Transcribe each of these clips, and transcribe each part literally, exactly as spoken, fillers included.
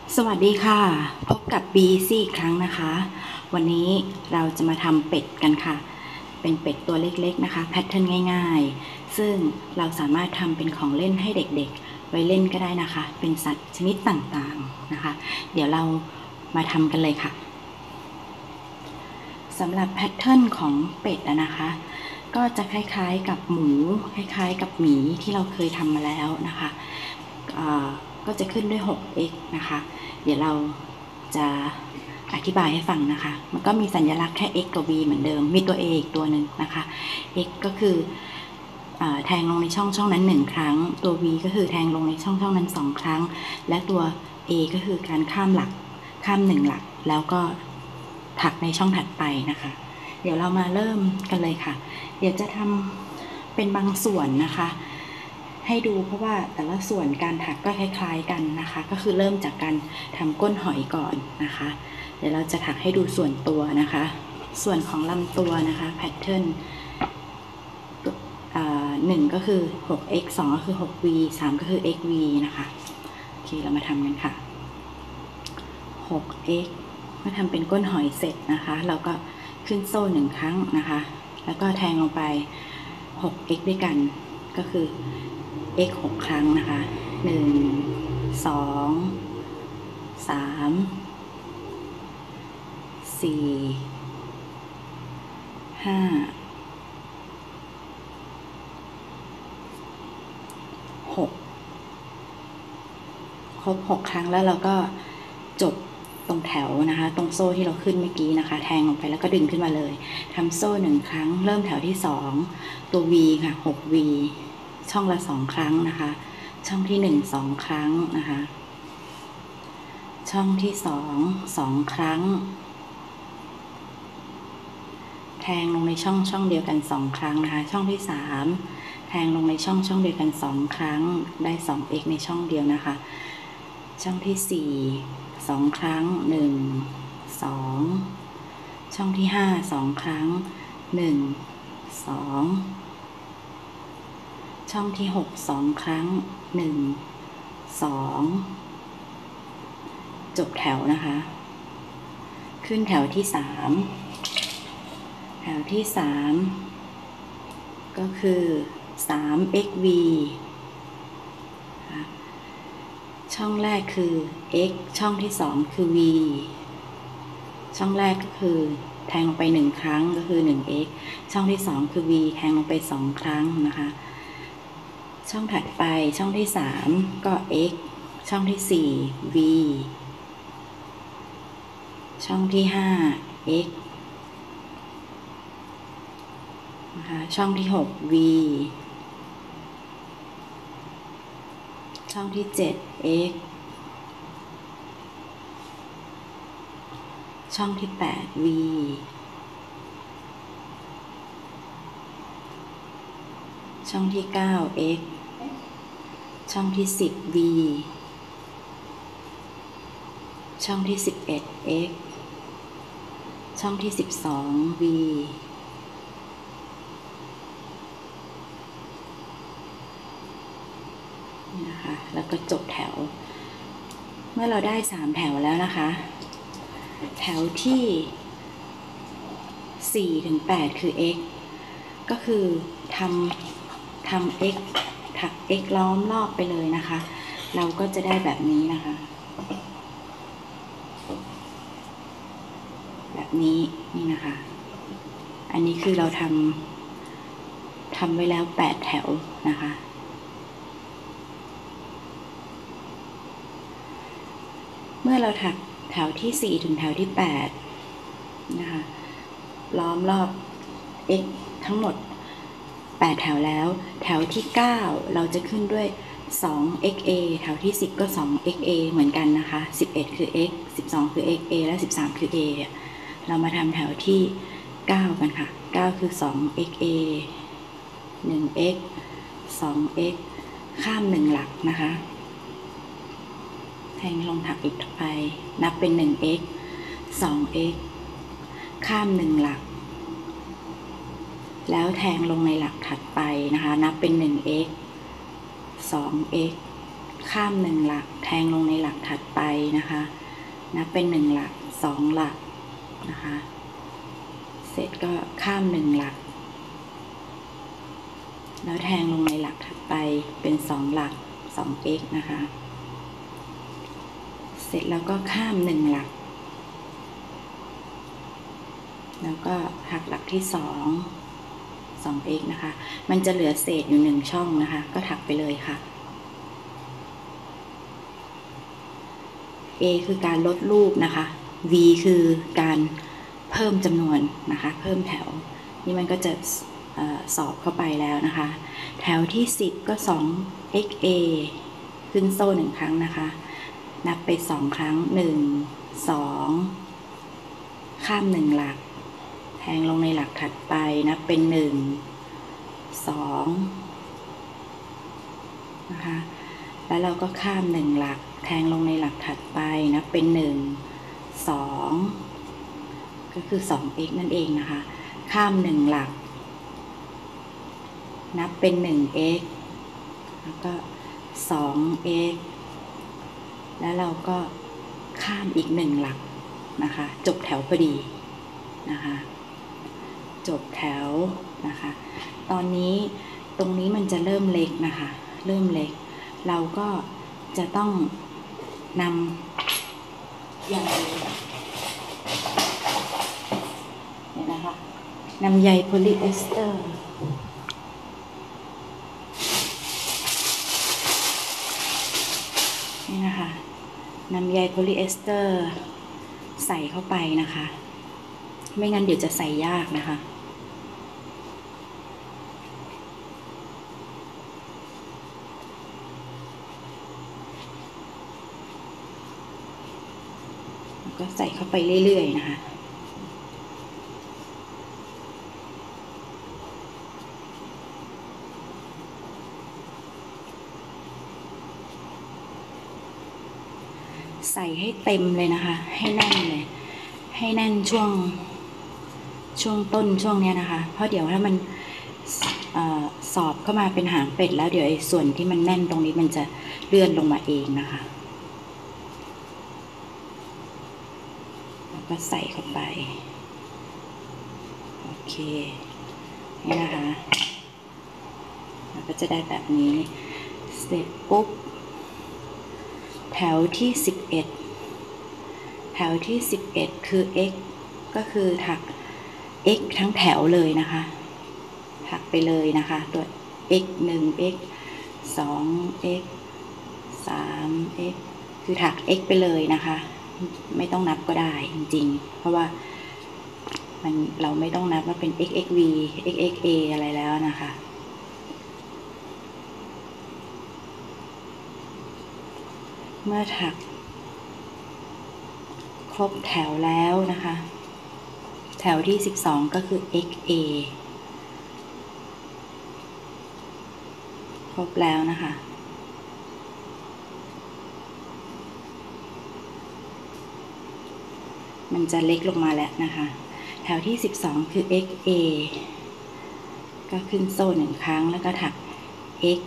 สวัสดีค่ะพบกับ บี ซี อีกครั้งนะคะวันนี้เราจะมาทำเป็ดกันค่ะเป็นเป็ดตัวเล็กๆนะคะแพทเทิร์นง่ายๆซึ่งเราสามารถทำเป็นของเล่นให้เด็กๆไว้เล่นก็ได้นะคะเป็นสัตว์ชนิดต่างๆนะคะเดี๋ยวเรามาทำกันเลยค่ะสำหรับแพทเทิร์นของเป็ดนะคะก็จะคล้ายๆกับหมูคล้ายๆกับหมีที่เราเคยทำมาแล้วนะคะก็จะขึ้นด้วย หก เอ็กซ์ นะคะเดี๋ยวเราจะอธิบายให้ฟังนะคะมันก็มีสัญลักษณ์แค่ x กับ v เหมือนเดิมมีตัว a อีกตัวหนึ่งนะคะ x ก็คือแทงลงในช่องช่องนั้นหนึ่งครั้งตัว v ก็คือแทงลงในช่องช่องนั้นสองครั้งและตัว a ก็คือการข้ามหลักข้ามหนึ่งหลักแล้วก็ถักในช่องถัดไปนะคะเดี๋ยวเรามาเริ่มกันเลยค่ะเดี๋ยวจะทำเป็นบางส่วนนะคะให้ดูเพราะว่าแต่ละส่วนการถักก็คล้ายๆกันนะคะก็คือเริ่มจากการทำก้นหอยก่อนนะคะเดี๋ยวเราจะถักให้ดูส่วนตัวนะคะส่วนของลำตัวนะคะแพทเทิร์นหนึ่งก็คือ หก เอ็กซ์ สองก็คือ หก วี สามก็คือ x v นะคะโอเคเรามาทำกันค่ะ หก เอ็กซ์ เมื่อทำเป็นก้นหอยเสร็จนะคะเราก็ขึ้นโซ่หนึ่งครั้งนะคะแล้วก็แทงลงไป หก เอ็กซ์ ด้วยกันก็คือ x หกครั้งนะคะหนึ่ง สอง สาม สี่ ห้า หกครบหกครั้งแล้วเราก็จบตรงแถวนะคะตรงโซ่ที่เราขึ้นเมื่อกี้นะคะแทงลงไปแล้วก็ดึงขึ้นมาเลยทำโซ่หนึ่งครั้งเริ่มแถวที่สองตัว V ค่ะ หก วี ช่องละสองครั้งนะคะช่องที่หนึ่ง สองครั้งนะคะช่องที่สอง สองครั้งแทงลงในช่องช่องเดียวกันสองครั้งนะคะช่องที่สามแทงลงในช่องช่องเดียวกันสองครั้งได้ สอง เอ็กซ์ ในช่องเดียวนะคะช่องที่สี่ สองครั้งหนึ่ง สองช่องที่ห้า สองครั้งหนึ่ง สองช่องที่หก สองครั้งหนึ่ง สองจบแถวนะคะขึ้นแถวที่สามแถวที่สามก็คือ สาม เอ็กซ์ วี ช่องแรกคือ x ช่องที่สองคือ v ช่องแรกก็คือแทงลงไปหนึ่งครั้งก็คือ หนึ่ง x ช่องที่สองคือ v แทงลงไปสองครั้งนะคะช่องถัดไปช่องที่สามก็ x ช่องที่สี่ v ช่องที่ห้า x นะคะช่องที่หก v ช่องที่เจ็ด x ช่องที่แปด v ช่องที่เก้า x ช่องที่สิบ v ช่องที่สิบเอ็ด x ช่องที่สิบสอง v นะคะแล้วก็จบแถวเมื่อเราได้สามแถวแล้วนะคะแถวที่สี่ถึงแปดคือ x ก็คือทำทำ x ถัก x ล้อมรอบไปเลยนะคะเราก็จะได้แบบนี้นะคะแบบนี้นี่นะคะอันนี้คือเราทำทำไว้แล้วแปดแถวนะคะเมื่อเราถักแถวที่สี่ถึงแถวที่แปดนะคะล้อมรอบ x ทั้งหมดแปดแถวแล้วแถวที่เก้าเราจะขึ้นด้วย สอง เอ็กซ์ เอ แถวที่สิบก็ สอง เอ็กซ์ เอ เหมือนกันนะคะสิบเอ็ดคือ x สิบสองคือ x a และสิบสามคือ a เรามาทำแถวที่เก้ากันค่ะเก้าคือ สอง เอ็กซ์ เอ หนึ่ง x สอง x ข้ามหนึ่งหลักนะคะแทงลงถักอีกไปนับเป็น หนึ่ง x สอง x ข้ามหนึ่งหลักแล้วแทงลงในหลักถัดไปนะคะนับเป็น หนึ่ง x สอง x ข้ามหนึ่งหลักแทงลงในหลักถัดไปนะคะนับเป็นหนึ่งหลักสองหลักนะคะเสร็จก็ข้ามหนึ่งหลักแล้วแทงลงในหลักถัดไปเป็นสองหลัก สอง x นะคะเสร็จแล้วก็ข้ามหนึ่งหลักแล้วก็หักหลักที่สอง สอง x นะคะมันจะเหลือเศษอยู่หนึ่งช่องนะคะก็ถักไปเลยค่ะ a คือการลดรูปนะคะ v คือการเพิ่มจำนวนนะคะเพิ่มแถวนี่มันก็จะสอบเข้าไปแล้วนะคะแถวที่สิบก็ สอง x a ขึ้นโซ่หนึ่งครั้งนะคะนับไปสองครั้งหนึ่ง สองข้ามหนึ่งหลักแทงลงในหลักถัดไปนับเป็นหนึ่ง สองนะคะแล้วเราก็ข้ามหนึ่งหลักแทงลงในหลักถัดไปนับเป็นหนึ่ง สองก็คือ สอง x นั่นเองนะคะข้ามหนึ่งหลักนับเป็นหนึ่ง x แล้วก็สอง x แล้วเราก็ข้ามอีกหนึ่งหลักนะคะจบแถวพอดีนะคะจบแถวนะคะตอนนี้ตรงนี้มันจะเริ่มเล็กนะคะเริ่มเล็กเราก็จะต้องนำใยเนี่ยนะคะนำใยโพลีเอสเตอร์นี่นะคะนำใยโพลีเอสเตอร์ใส่เข้าไปนะคะไม่งั้นเดี๋ยวจะใส่ยากนะคะก็ใส่เข้าไปเรื่อยๆนะคะใส่ให้เต็มเลยนะคะให้แน่นเลยให้แน่นช่วงช่วงต้นช่วงนี้นะคะเพราะเดี๋ยวถ้ามันอสอบเข้ามาเป็นหางเป็ดแล้วเดี๋ยวไอ้ส่วนที่มันแน่นตรงนี้มันจะเลื่อนลงมาเองนะคะแล้วก็ใส่เข้าไปโอเคนี่นะคะแล้วก็จะได้แบบนี้เสร็จปุ๊บแถวที่สิบเอ็ดแถวที่สิบเอ็ดคือ x ก็คือถัก x ทั้งแถวเลยนะคะถักไปเลยนะคะตัว x หนึ่ง x สอง x สาม x คือถัก x ไปเลยนะคะไม่ต้องนับก็ได้จริงๆเพราะว่ามันเราไม่ต้องนับว่าเป็น xxv xxa อะไรแล้วนะคะเมื่อถักครบแถวแล้วนะคะแถวที่สิบสองก็คือ xa ครบแล้วนะคะมันจะเล็กลงมาแล้วนะคะแถวที่สิบสองคือ xa ก็ขึ้นโซ่หนึ่งครั้งแล้วก็ถัก x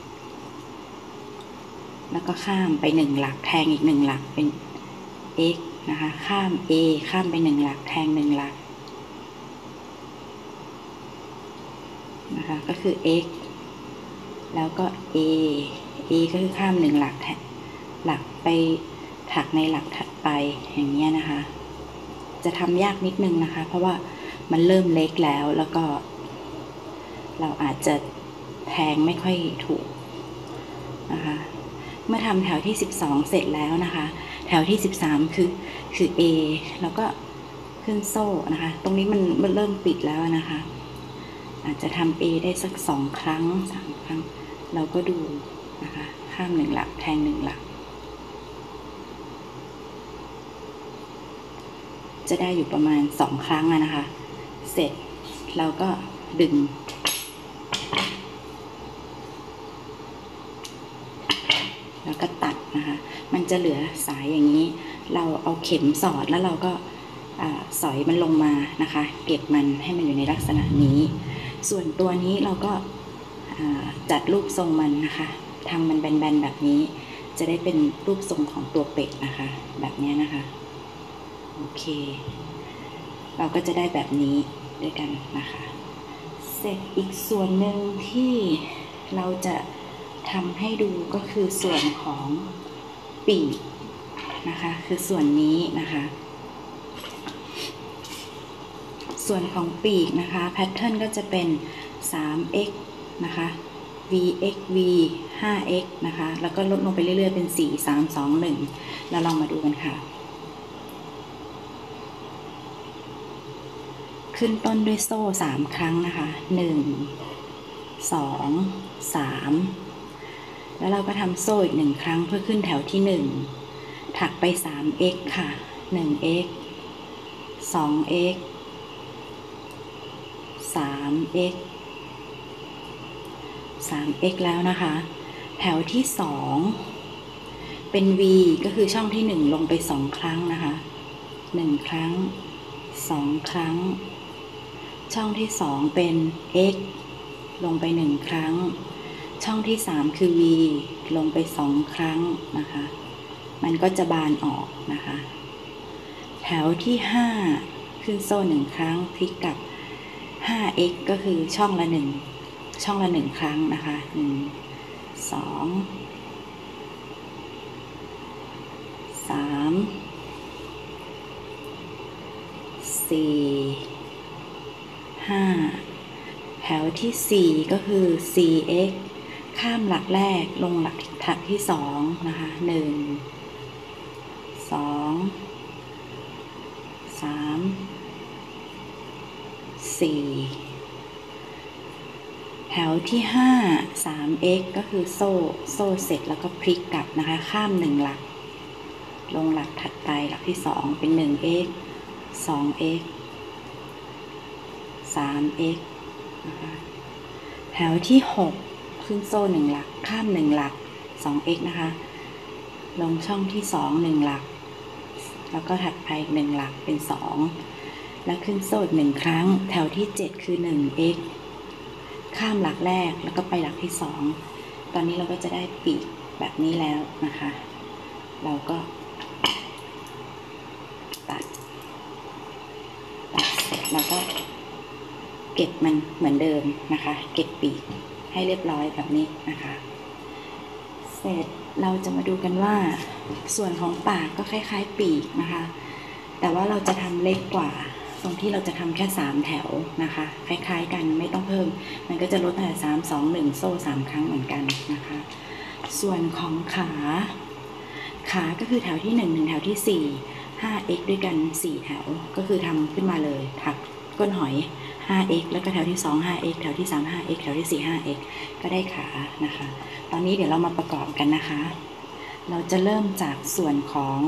แล้วก็ข้ามไปหนึ่งหลักแทงอีกหนึ่งหลักเป็น x นะคะข้าม a ข้ามไปหนึ่งหลักแทงหนึ่งหลักนะคะก็คือ x แล้วก็ a a ก็คือข้ามหนึ่งหลักหลักไปถักในหลักถัดไปอย่างนี้นะคะจะทำยากนิดนึงนะคะเพราะว่ามันเริ่มเล็กแล้วแล้วก็เราอาจจะแทงไม่ค่อยถูกนะคะเมื่อทำแถวที่สิบสองเสร็จแล้วนะคะแถวที่สิบสามคือคือ A แล้วก็ขึ้นโซ่นะคะตรงนี้มันมันเริ่มปิดแล้วนะคะอาจจะทำ A ได้สักสองครั้งสามครั้งเราก็ดูนะคะข้ามหนึ่งหลักแทงหนึ่งหลักจะได้อยู่ประมาณสองครั้งนะคะเสร็จเราก็ดึงแล้วก็ตัดนะคะมันจะเหลือสายอย่างนี้เราเอาเข็มสอดแล้วเราก็สอยมันลงมานะคะเก็บมันให้มันอยู่ในลักษณะนี้ส่วนตัวนี้เราก็จัดรูปทรงมันนะคะทำมันแบนๆแบบนี้จะได้เป็นรูปทรงของตัวเป็ดนะคะแบบนี้นะคะโอเคเราก็จะได้แบบนี้ด้วยกันนะคะเสร็จอีกส่วนหนึ่งที่เราจะทำให้ดูก็คือส่วนของปีกนะคะคือส่วนนี้นะคะส่วนของปีกนะคะแพทเทิร์นก็จะเป็น สาม เอ็กซ์ นะคะ v x v ห้า x นะคะแล้วก็ลดลงไปเรื่อยๆเป็นสี่ สาม สอง หนึ่งเราลองมาดูกันค่ะขึ้นต้นด้วยโซ่สามครั้งนะคะหนึ่ง สอง สามแล้วเราก็ทำโซ่อีกหนึ่งครั้งเพื่อขึ้นแถวที่หนึ่งถักไป สาม เอ็กซ์ ค่ะ หนึ่ง เอ็กซ์ สอง เอ็กซ์ สาม เอ็กซ์ สาม เอ็กซ์ แล้วนะคะแถวที่สองเป็น V ก็คือช่องที่หนึ่งลงไปสองครั้งนะคะหนึ่งครั้งสองครั้งช่องที่สองเป็น X ลงไปหนึ่งครั้งช่องที่สามคือ V ลงไปสองครั้งนะคะมันก็จะบานออกนะคะแถวที่ห้าขึ้นโซ่หนึ่งครั้งพลิกกลับ ห้า เอ็กซ์ ก็คือช่องละหนึ่งช่องละหนึ่งครั้งนะคะหนึ่ง สอง สาม สี่ ห้าแถวที่สี่ก็คือ สี่ เอ็กซ์ ข้ามหลักแรกลงหลักถักที่สองนะคะหนึ่ง สอง สาม สี่แถวที่ห้า สาม เอ็กซ์ ก็คือโซ่โซ่เสร็จแล้วก็พลิกกลับนะคะข้ามหนึ่งหลักลงหลักถัดไปหลักที่สองเป็น หนึ่ง เอ็กซ์ สอง เอ็กซ์ สาม เอ็กซ์ นะคะแถวที่หกขึ้นโซ่หนึ่งหลักข้ามหนึ่งหลัก สอง เอ็กซ์ นะคะลงช่องที่สองหนึ่งหลักแล้วก็ถัดไปหนึ่งหลักเป็นสองแล้วขึ้นโซ่อีกหนึ่งครั้งแถวที่เจ็ดคือ หนึ่ง เอ็กซ์ ข้ามหลักแรกแล้วก็ไปหลักที่สองตอนนี้เราก็จะได้ปีกแบบนี้แล้วนะคะเราก็ตัดตัดเสร็จแล้วก็เก็บมันเหมือนเดิมนะคะเก็บปีกให้เรียบร้อยแบบนี้นะคะเสร็จเราจะมาดูกันว่าส่วนของปากก็คล้ายๆปีกนะคะแต่ว่าเราจะทำเล็กกว่าตรงที่เราจะทำแค่สามแถวนะคะคล้ายๆกันไม่ต้องเพิ่มมันก็จะลดแต่สาม สอง หนึ่งโซ่สามครั้งเหมือนกันนะคะส่วนของขาขาก็คือแถวที่หนึ่ง หนึ่งแถวที่สี่ ห้า เอ็กซ์ ด้วยกันสี่แถวก็คือทำขึ้นมาเลยถักก้นหอย ห้า เอ็กซ์ แล้วก็แถวที่สอง ห้า เอ็กซ์ แถวที่สาม ห้า เอ็กซ์ แถวที่สี่ ห้า เอ็กซ์ ก็ได้ขานะคะตอนนี้เดี๋ยวเรามาประกอบกันนะคะเราจะเริ่มจากส่วนของ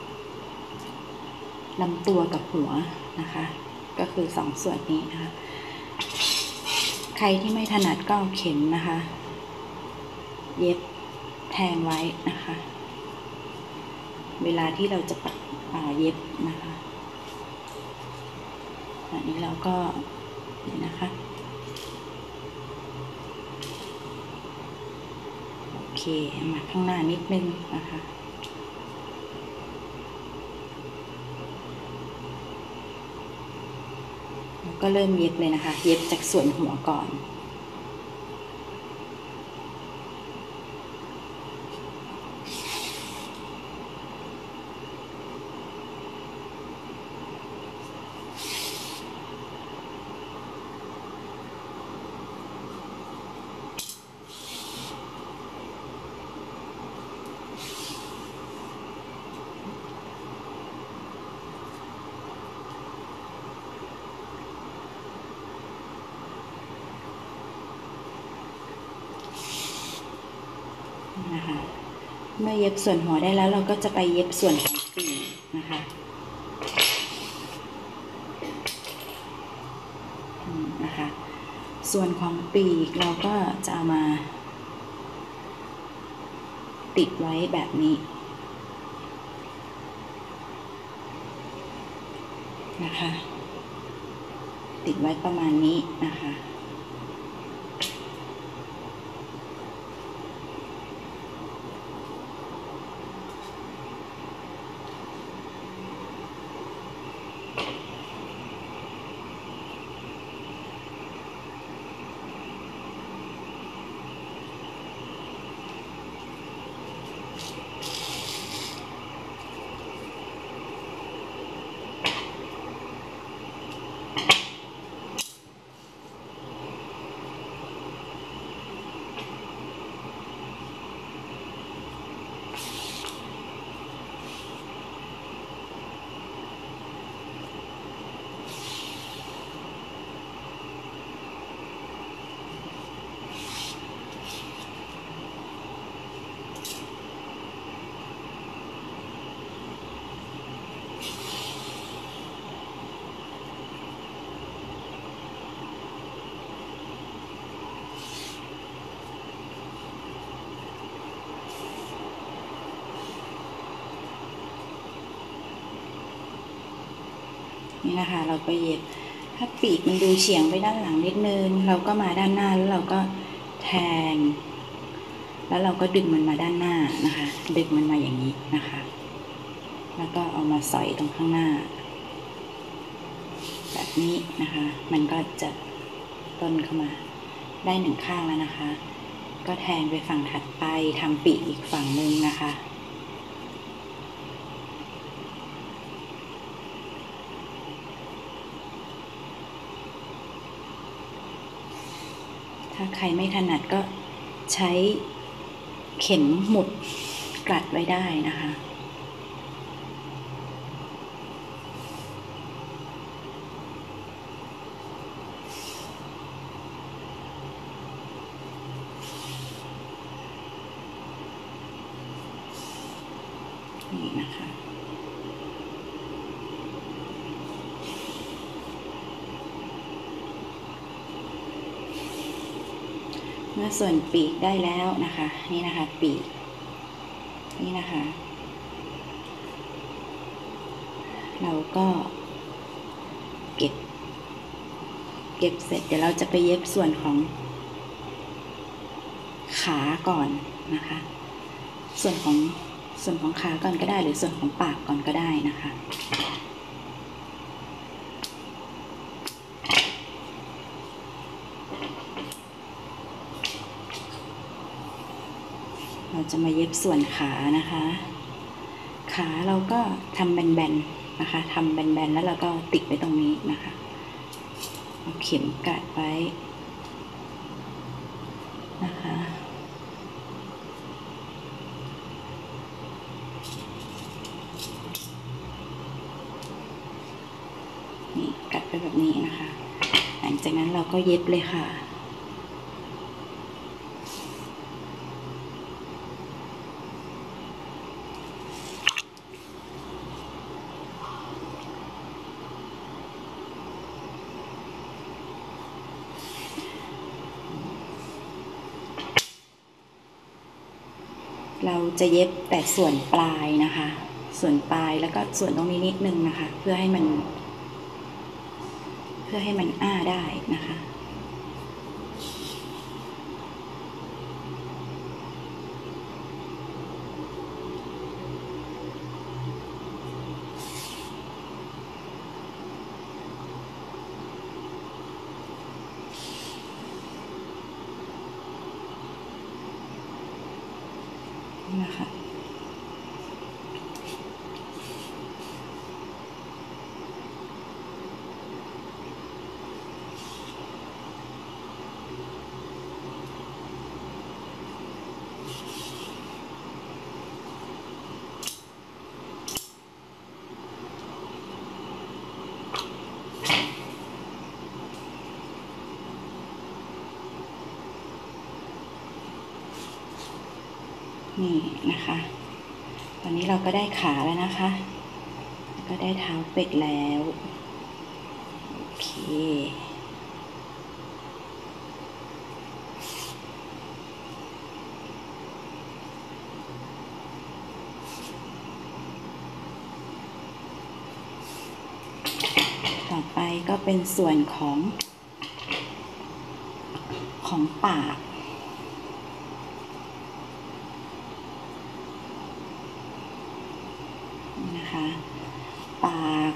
ลำตัวกับหัวนะคะก็คือสองส่วนนี้นะคะใครที่ไม่ถนัดก็เอาเข็มนะคะเย็บแทงไว้นะคะเวลาที่เราจะปักเย็บนะคะอันนี้เราก็นี่นะคะโอเคมาข้างหน้านิดนึงนะคะแล้วก็เริ่มเย็บเลยนะคะเย็บจากส่วนหัวก่อนนะคะเมื่อเย็บส่วนหัวได้แล้วเราก็จะไปเย็บส่วนของปีกนะคะนะคะส่วนของปีกเราก็จะเอามาติดไว้แบบนี้นะคะติดไว้ประมาณนี้นะคะนี่นะคะเราก็เย็บถ้าปีกมันดูเฉียงไปด้านหลังนิดนึงเราก็มาด้านหน้าแล้วเราก็แทงแล้วเราก็ดึงมันมาด้านหน้านะคะดึงมันมาอย่างนี้นะคะแล้วก็เอามาสอยตรงข้างหน้าแบบนี้นะคะมันก็จะต้นเข้ามาได้หนึ่งข้างแล้วนะคะก็แทงไปฝั่งถัดไปทำปีกอีกฝั่งหนึ่งนะคะถ้าใครไม่ถนัดก็ใช้เข็มหมุดกลัดไว้ได้นะคะนี่นะคะเมื่อส่วนปีกได้แล้วนะคะนี่นะคะปีกนี่นะคะเราก็เก็บเก็บเสร็จเดี๋ยวเราจะไปเย็บส่วนของขาก่อนนะคะส่วนของส่วนของขาก่อนก็ได้หรือส่วนของปากก่อนก็ได้นะคะเราจะมาเย็บส่วนขานะคะขาเราก็ทำแบนๆนะคะทำแบนๆแล้วเราก็ติดไว้ตรงนี้นะคะเอาเข็มกัดไว้นะคะนี่กัดไปแบบนี้นะคะหลังจากนั้นเราก็เย็บเลยค่ะเราจะเย็บแต่ส่วนปลายนะคะส่วนปลายแล้วก็ส่วนตรงนี้นิดนึงนะคะเพื่อให้มันเพื่อให้มันอ้าได้นะคะนะคะนี่นะคะตอนนี้เราก็ได้ขาแล้วนะคะก็ได้เท้าเป็ดแล้วโอเคต่อไปก็เป็นส่วนของของปากนะคะปาก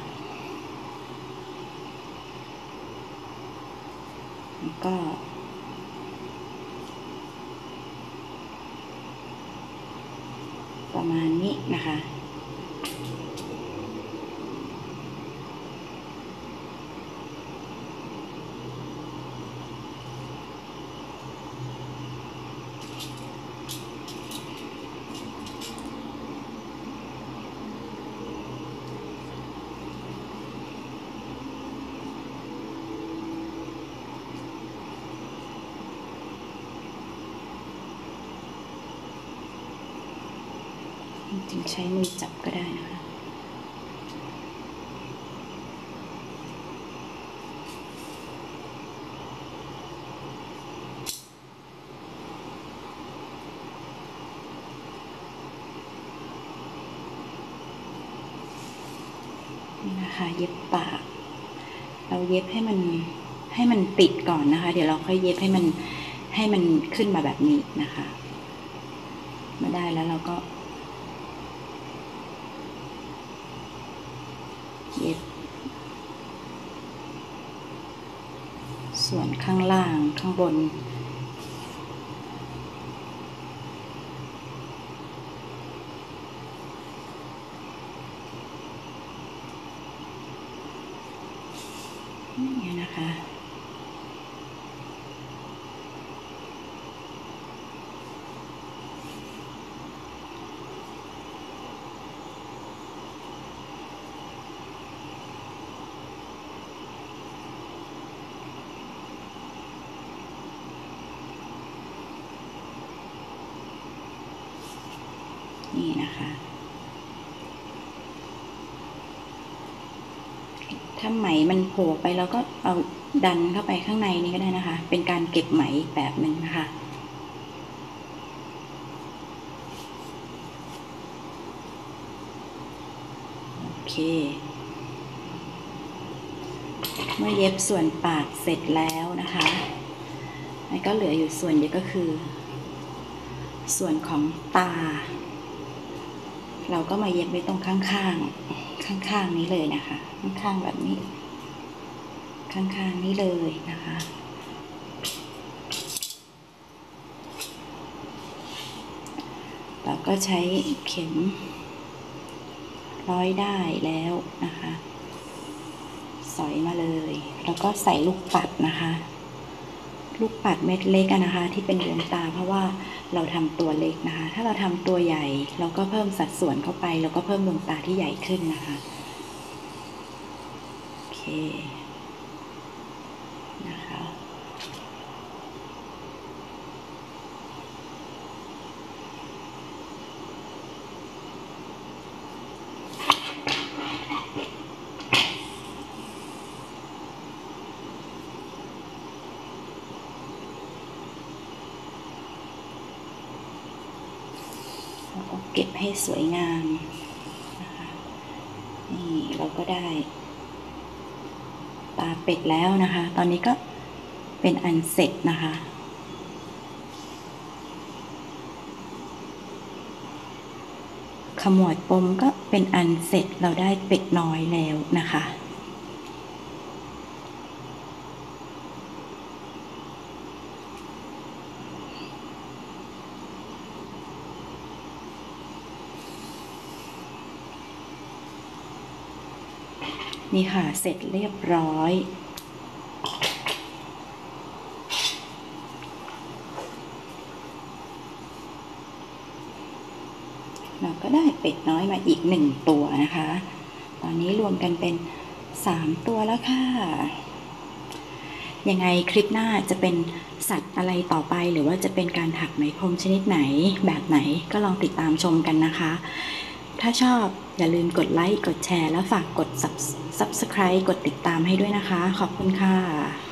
แล้วก็ประมาณนี้นะคะจริงใช้มือจับก็ได้นะคะนี่นะคะเย็บปากเราเย็บให้มันให้มันติดก่อนนะคะเดี๋ยวเราค่อยเย็บให้มันให้มันขึ้นมาแบบนี้นะคะมาได้แล้วเราก็เย็บส่วนข้างล่างข้างบนนี่นะคะนี่นะคะถ้าไหมมันโผล่ไปแล้วก็เอาดันเข้าไปข้างในนี้ก็ได้นะคะเป็นการเก็บไหมแบบหนึ่งนะคะโอเคเมื่อเย็บส่วนปากเสร็จแล้วนะคะแล้วก็เหลืออยู่ส่วนเดียวก็คือส่วนของตาเราก็มาเย็บไว้ตรงข้างๆข้างๆนี้เลยนะคะข้างๆแบบนี้ข้างๆนี้เลยนะคะเราก็ใช้เข็มร้อยได้แล้วนะคะสอยมาเลยแล้วก็ใส่ลูกปัดนะคะลูกปัดเม็ดเล็กนะคะที่เป็นดวงตาเพราะว่าเราทำตัวเล็กนะคะถ้าเราทำตัวใหญ่เราก็เพิ่มสัดส่วนเข้าไปแล้วก็เพิ่มดวงตาที่ใหญ่ขึ้นนะคะโอเคนะคะเก็บให้สวยงามนะคะนี่เราก็ได้ตาเป็ดแล้วนะคะตอนนี้ก็เป็นอันเสร็จนะคะขมวดปมก็เป็นอันเสร็จเราได้เป็ดน้อยแล้วนะคะนี่ค่ะเสร็จเรียบร้อยเราก็ได้เป็ดน้อยมาอีกหนึ่งตัวนะคะตอนนี้รวมกันเป็นสามตัวแล้วค่ะยังไงคลิปหน้าจะเป็นสัตว์อะไรต่อไปหรือว่าจะเป็นการถักไหมพรมชนิดไหนแบบไหนก็ลองติดตามชมกันนะคะถ้าชอบอย่าลืมกดไลค์กดแชร์แล้วฝากกด ซับสไครบ์ กดติดตามให้ด้วยนะคะขอบคุณค่ะ